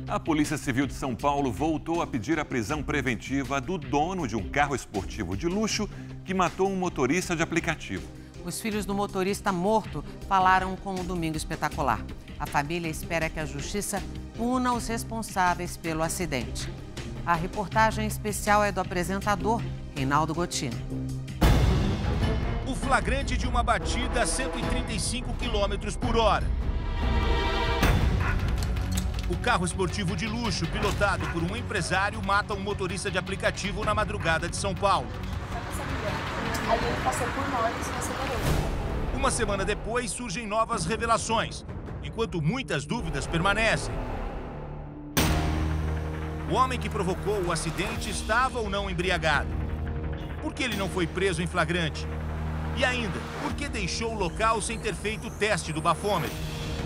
A Polícia Civil de São Paulo voltou a pedir a prisão preventiva do dono de um carro esportivo de luxo que matou um motorista de aplicativo. Os filhos do motorista morto falaram com o Domingo Espetacular. A família espera que a justiça puna os responsáveis pelo acidente. A reportagem especial é do apresentador Reinaldo Gotino. O flagrante de uma batida a 135 km por hora. O carro esportivo de luxo, pilotado por um empresário, mata um motorista de aplicativo na madrugada de São Paulo. Aí ele passou por nós e acelerou. Uma semana depois, surgem novas revelações, enquanto muitas dúvidas permanecem. O homem que provocou o acidente estava ou não embriagado? Por que ele não foi preso em flagrante? E ainda, por que deixou o local sem ter feito o teste do bafômetro?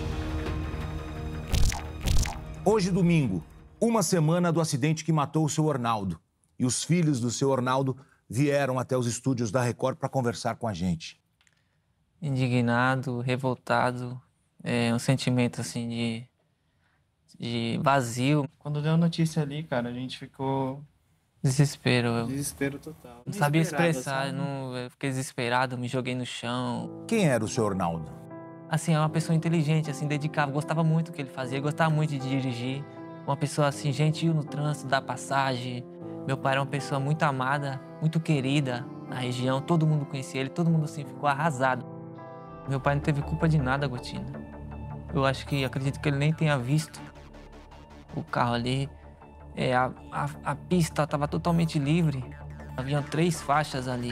Hoje, domingo, uma semana do acidente que matou o seu Arnaldo. E os filhos do seu Arnaldo vieram até os estúdios da Record para conversar com a gente. Indignado, revoltado, um sentimento assim de vazio. Quando deu a notícia ali, cara, a gente ficou... Desespero. Desespero total. Não sabia expressar, eu fiquei desesperado, me joguei no chão. Quem era o seu Arnaldo? Assim, é uma pessoa inteligente, assim, dedicada, gostava muito do que ele fazia, gostava muito de dirigir. Uma pessoa, assim, gentil no trânsito, da passagem. Meu pai era uma pessoa muito amada, muito querida na região, todo mundo conhecia ele, todo mundo, assim, ficou arrasado. Meu pai não teve culpa de nada, Gotino. Acredito que ele nem tenha visto o carro ali. A pista estava totalmente livre, haviam 3 faixas ali.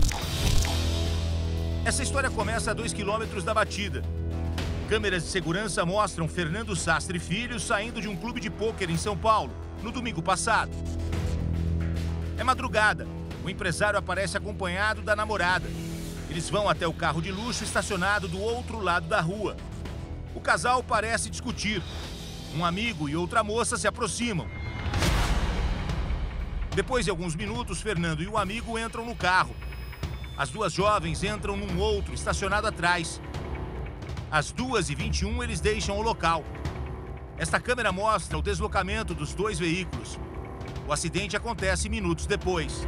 Essa história começa a 2 quilômetros da batida. Câmeras de segurança mostram Fernando Sastre Filho saindo de um clube de pôquer em São Paulo, no domingo passado. É madrugada. O empresário aparece acompanhado da namorada. Eles vão até o carro de luxo estacionado do outro lado da rua. O casal parece discutir. Um amigo e outra moça se aproximam. Depois de alguns minutos, Fernando e o amigo entram no carro. As duas jovens entram num outro, estacionado atrás. Às 2h21, eles deixam o local. Esta câmera mostra o deslocamento dos 2 veículos. O acidente acontece minutos depois.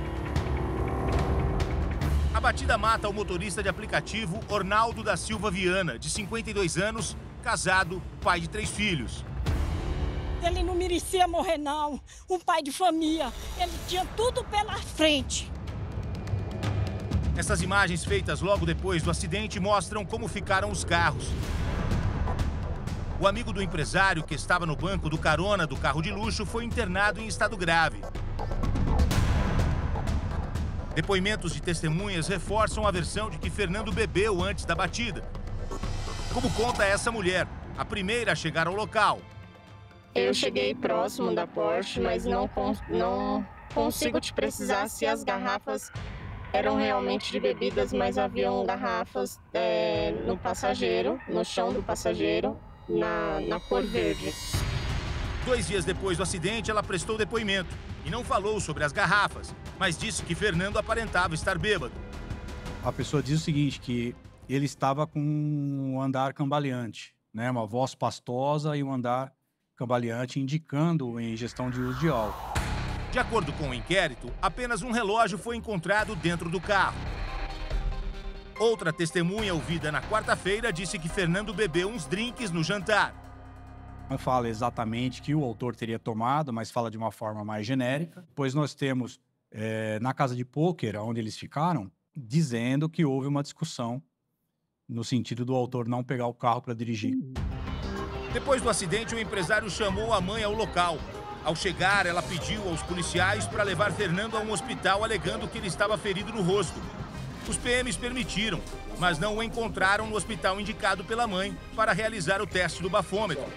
A batida mata o motorista de aplicativo Ornaldo da Silva Viana, de 52 anos, casado, pai de 3 filhos. Ele não merecia morrer, não. Um pai de família. Ele tinha tudo pela frente. Essas imagens feitas logo depois do acidente mostram como ficaram os carros. O amigo do empresário, que estava no banco do carona do carro de luxo, foi internado em estado grave. Depoimentos de testemunhas reforçam a versão de que Fernando bebeu antes da batida. Como conta essa mulher, a primeira a chegar ao local. Eu cheguei próximo da Porsche, mas não consigo te precisar se as garrafas eram realmente de bebidas, mas haviam garrafas no passageiro, no chão do passageiro, na cor verde. 2 dias depois do acidente, ela prestou depoimento e não falou sobre as garrafas, mas disse que Fernando aparentava estar bêbado. A pessoa diz o seguinte, que ele estava com um andar cambaleante, né? Uma voz pastosa e um andar cambaleante, indicando em ingestão de uso de álcool. De acordo com o inquérito, apenas um relógio foi encontrado dentro do carro. Outra testemunha ouvida na quarta-feira disse que Fernando bebeu uns drinks no jantar. Não fala exatamente que o autor teria tomado, mas fala de uma forma mais genérica. Pois nós temos, na casa de pôquer, onde eles ficaram, dizendo que houve uma discussão no sentido do autor não pegar o carro para dirigir. Depois do acidente, o empresário chamou a mãe ao local. Ao chegar, ela pediu aos policiais para levar Fernando a um hospital, alegando que ele estava ferido no rosto. Os PMs permitiram, mas não o encontraram no hospital indicado pela mãe para realizar o teste do bafômetro.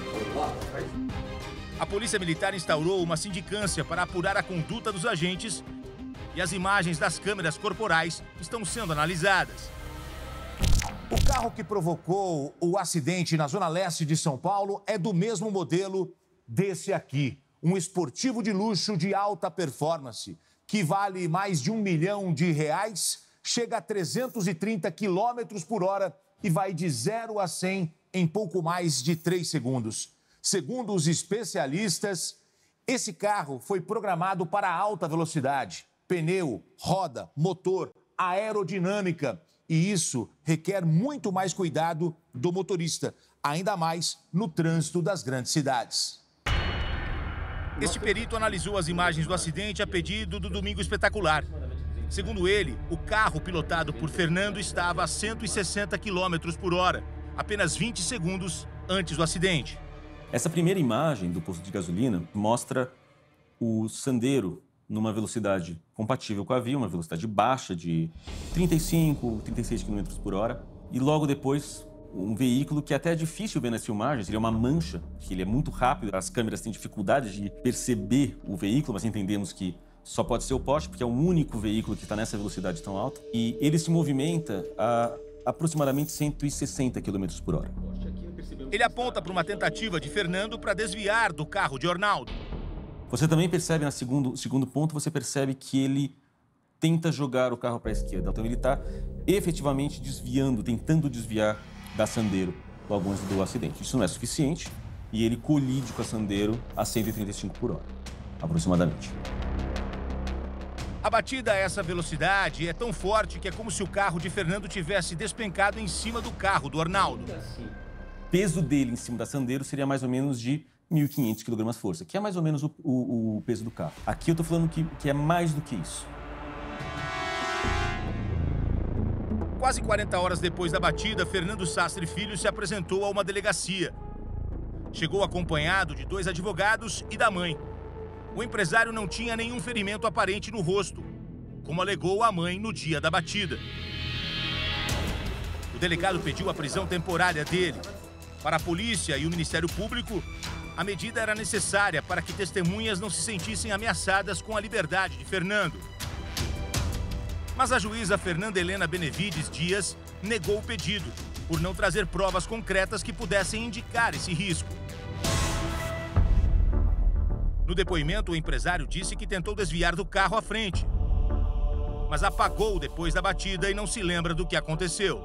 A Polícia Militar instaurou uma sindicância para apurar a conduta dos agentes e as imagens das câmeras corporais estão sendo analisadas. O carro que provocou o acidente na zona leste de São Paulo é do mesmo modelo desse aqui. Um esportivo de luxo de alta performance, que vale mais de R$1 milhão, chega a 330 km por hora e vai de 0 a 100 em pouco mais de 3 segundos. Segundo os especialistas, esse carro foi programado para alta velocidade. Pneu, roda, motor, aerodinâmica. E isso requer muito mais cuidado do motorista, ainda mais no trânsito das grandes cidades. Este perito analisou as imagens do acidente a pedido do Domingo Espetacular. Segundo ele, o carro pilotado por Fernando estava a 160 km por hora, apenas 20 segundos antes do acidente. Essa primeira imagem do posto de gasolina mostra o Sandero numa velocidade compatível com a via, uma velocidade baixa de 35, 36 km por hora. E logo depois, um veículo que até é difícil ver nas filmagens, ele é uma mancha, que ele é muito rápido, as câmeras têm dificuldade de perceber o veículo, mas entendemos que só pode ser o Porsche, porque é o único veículo que está nessa velocidade tão alta. E ele se movimenta a aproximadamente 160 km por hora. Ele aponta para uma tentativa de Fernando para desviar do carro de Ornaldo. Você também percebe, no segundo ponto, você percebe que ele tenta jogar o carro para a esquerda. Então ele está efetivamente desviando, tentando desviar da Sandero logo antes do acidente. Isso não é suficiente e ele colide com a Sandero a 135 por hora, aproximadamente. A batida a essa velocidade é tão forte que é como se o carro de Fernando tivesse despencado em cima do carro do Ornaldo. O peso dele em cima da Sandero seria mais ou menos de 1.500 kgfm, que é mais ou menos o peso do carro. Aqui eu estou falando que é mais do que isso. Quase 40 horas depois da batida, Fernando Sastre Filho se apresentou a uma delegacia. Chegou acompanhado de 2 advogados e da mãe. O empresário não tinha nenhum ferimento aparente no rosto, como alegou a mãe no dia da batida. O delegado pediu a prisão temporária dele. Para a polícia e o Ministério Público, a medida era necessária para que testemunhas não se sentissem ameaçadas com a liberdade de Fernando. Mas a juíza Fernanda Helena Benevides Dias negou o pedido, por não trazer provas concretas que pudessem indicar esse risco. No depoimento, o empresário disse que tentou desviar do carro à frente, mas apagou depois da batida e não se lembra do que aconteceu.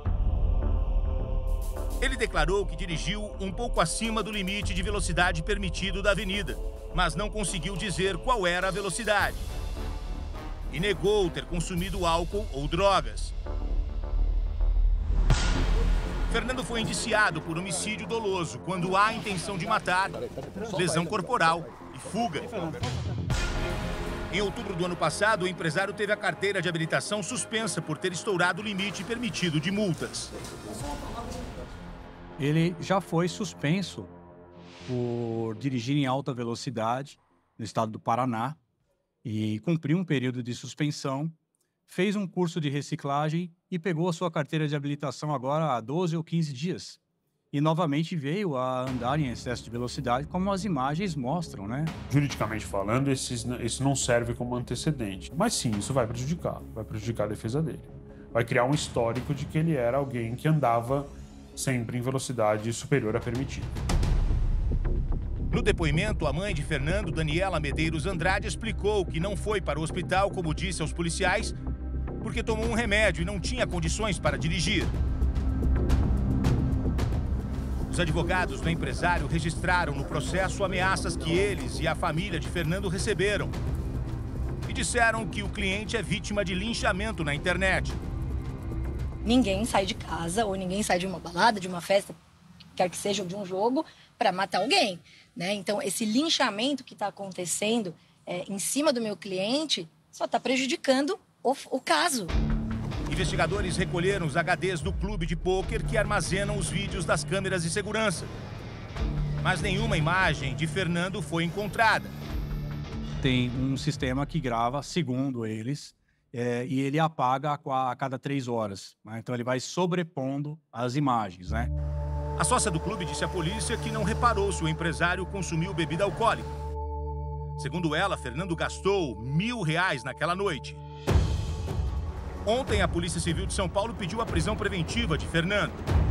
Ele declarou que dirigiu um pouco acima do limite de velocidade permitido da avenida, mas não conseguiu dizer qual era a velocidade. E negou ter consumido álcool ou drogas. Fernando foi indiciado por homicídio doloso, quando há intenção de matar, lesão corporal e fuga. Em outubro do ano passado, o empresário teve a carteira de habilitação suspensa por ter estourado o limite permitido de multas. Ele já foi suspenso por dirigir em alta velocidade no estado do Paraná e cumpriu um período de suspensão, fez um curso de reciclagem e pegou a sua carteira de habilitação agora há 12 ou 15 dias. E novamente veio a andar em excesso de velocidade, como as imagens mostram, né? Juridicamente falando, isso não serve como antecedente. Mas sim, isso vai prejudicar a defesa dele. Vai criar um histórico de que ele era alguém que andava sempre em velocidade superior à permitida. No depoimento, a mãe de Fernando, Daniela Medeiros Andrade, explicou que não foi para o hospital, como disse aos policiais, porque tomou um remédio e não tinha condições para dirigir. Os advogados do empresário registraram no processo ameaças que eles e a família de Fernando receberam e disseram que o cliente é vítima de linchamento na internet. Ninguém sai de casa ou ninguém sai de uma balada, de uma festa, quer que seja, ou de um jogo, para matar alguém, né? Então, esse linchamento que está acontecendo em cima do meu cliente só está prejudicando o caso. Investigadores recolheram os HDs do clube de pôquer que armazenam os vídeos das câmeras de segurança. Mas nenhuma imagem de Fernando foi encontrada. Tem um sistema que grava, segundo eles, e ele apaga a cada 3 horas. Né? Então ele vai sobrepondo as imagens, né? A sócia do clube disse à polícia que não reparou se o empresário consumiu bebida alcoólica. Segundo ela, Fernando gastou R$1.000 naquela noite. Ontem, a Polícia Civil de São Paulo pediu a prisão preventiva de Fernando.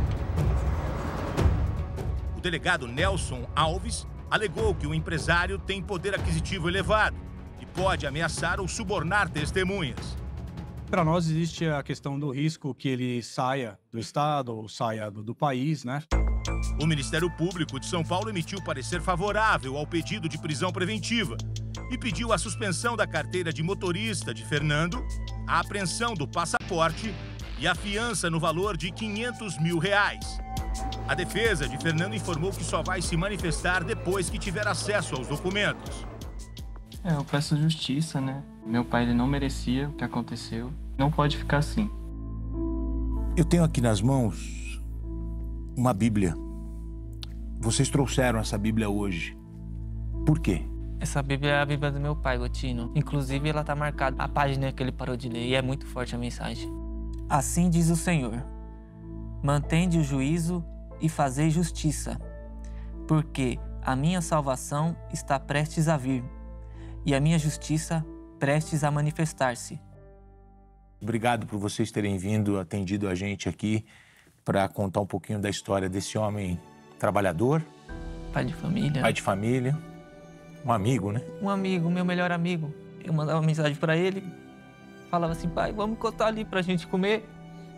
O delegado Nelson Alves alegou que o empresário tem poder aquisitivo elevado e pode ameaçar ou subornar testemunhas. Para nós existe a questão do risco que ele saia do estado ou saia do país, né? O Ministério Público de São Paulo emitiu parecer favorável ao pedido de prisão preventiva e pediu a suspensão da carteira de motorista de Fernando, a apreensão do passaporte e a fiança no valor de R$500 mil. A defesa de Fernando informou que só vai se manifestar depois que tiver acesso aos documentos. Eu peço justiça, né? Meu pai ele não merecia o que aconteceu. Não pode ficar assim. Eu tenho aqui nas mãos uma Bíblia. Vocês trouxeram essa Bíblia hoje. Por quê? Essa Bíblia é a Bíblia do meu pai, Gotino. Inclusive, ela tá marcada a página que ele parou de ler e é muito forte a mensagem. Assim diz o Senhor: mantende o juízo e fazei justiça, porque a minha salvação está prestes a vir e a minha justiça prestes a manifestar-se. Obrigado por vocês terem vindo, atendido a gente aqui para contar um pouquinho da história desse homem trabalhador. Pai de família. Pai de família. Um amigo, né? Um amigo, meu melhor amigo. Eu mandava uma mensagem para ele, falava assim: pai, vamos encostar ali pra gente comer.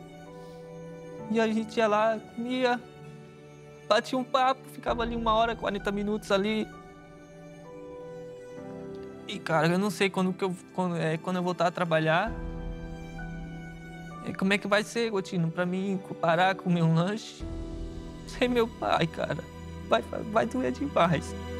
E a gente ia lá, comia, batia um papo, ficava ali 1 hora, 40 minutos ali. E, cara, eu não sei quando eu voltar a trabalhar, como é que vai ser, Gotino, pra mim parar, comer um lanche sem meu pai, cara. Vai doer demais.